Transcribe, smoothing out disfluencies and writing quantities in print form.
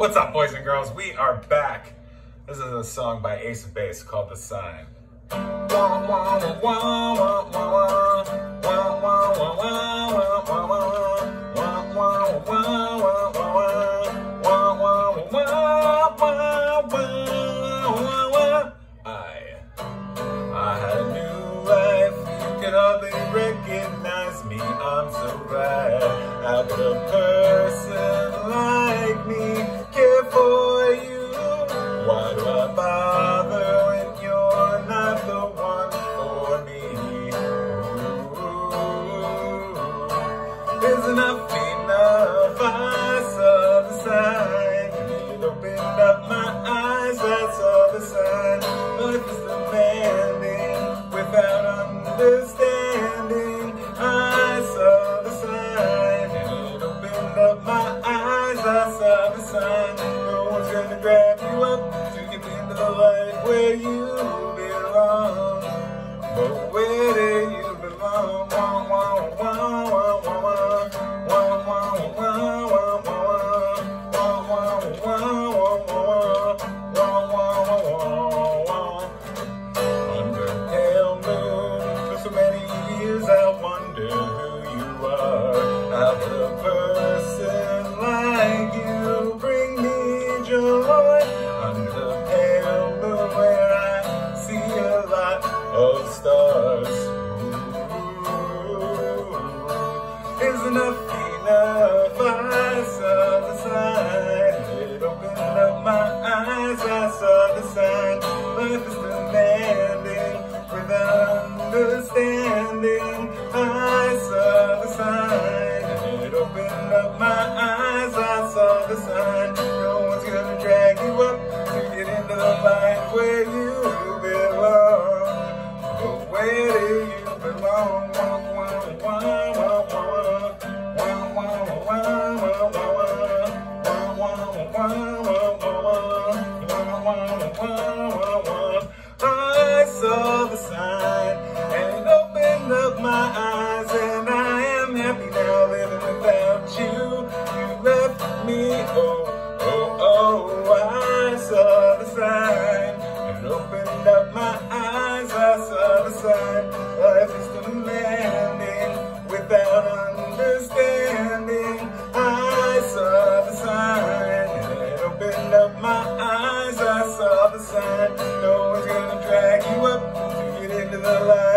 What's up, boys and girls? We are back. This is a song by Ace of Base called The Sign. I had a new life. You could hardly recognize me. I'm so glad. How could a person like me care for you? Why do I bother when you're not the one for me? Is enough enough? I saw the sign. It opened up my eyes. I saw the sign. Life is demanding without understanding. I saw the sign. And it opened up my eyes. I saw the sign. No one's gonna grab you up to get into the light where you belong. But where do you belong? Under pale moon, for so many years I wonder who you are. How would a person like you bring me joy? Under pale moon where I see a lot of stars. Is enough enough? I saw the sign. It opened up my eyes. I saw the sign. Life is demanding without understanding. I saw the sign. It opened up my eyes. I saw the sign. No one's gonna drag you up to get into the light where you belong. But where do you belong? I saw the sign and it opened up my eyes, and I am happy now living without you. You left me, oh, oh, oh. I saw the sign and it opened up my eyes. I saw the sign. Life is demanding without understanding. I saw the sign and it opened up my eyes. I saw the sign. No one's gonna drag you up to get into the light.